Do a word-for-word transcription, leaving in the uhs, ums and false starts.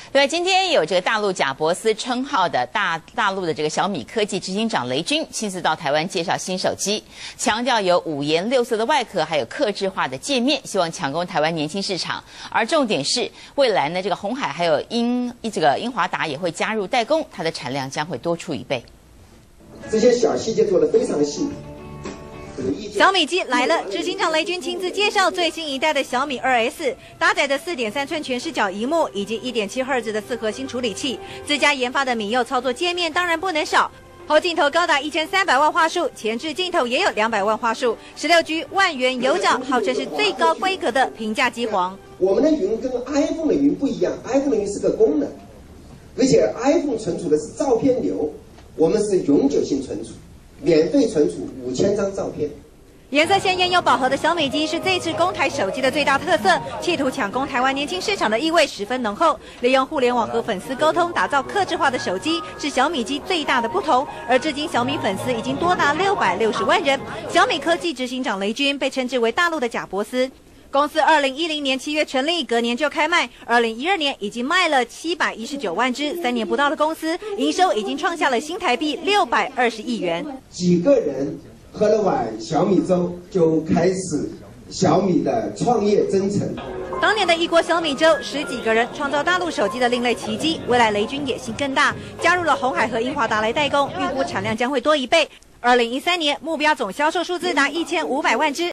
对，今天有这个大陆贾伯斯称号的大大陆的这个小米科技执行长雷军亲自到台湾介绍新手机，强调有五颜六色的外壳，还有客制化的界面，希望抢攻台湾年轻市场。而重点是，未来呢，这个鸿海还有英这个英华达也会加入代工，它的产量将会多出一倍。 这些小细节做得非常细。 小米机来了，执行长雷军亲自介绍最新一代的小米二 S， 搭载的四点三寸全视角萤幕以及一点七赫兹的四核心处理器，自家研发的米柚操作界面当然不能少。后镜头高达一千三百万画素，前置镜头也有两百万画素， 十六 G 万元有奖，号称是最高规格的平价机皇。 我们的云跟 iPhone 的云不一样 ，iPhone 的云是个功能，而且 iPhone 存储的是照片流，我们是永久性存储。 免费存储五千张照片， 颜色鲜艳又饱和的小米机是这次公台手机的最大特色，企图抢攻台湾年轻市场的意味十分浓厚。利用互联网和粉丝沟通，打造客制化的手机是小米机最大的不同。而至今小米粉丝已经多达六百六十万人。小米科技执行长雷军被称之为大陆的贾伯斯。 公司二零一零年七月成立，隔年就开卖。二零一二年已经卖了七百一十九万只，三年不到的公司营收已经创下了新台币六百二十亿元。 几个人喝了碗小米粥，就开始小米的创业征程。 当年的一锅小米粥，十几个人创造大陆手机的另类奇迹。未来雷军野心更大，加入了鸿海和英华达来代工，预估产量将会多一倍。二零一三年目标总销售数字达一千五百万只。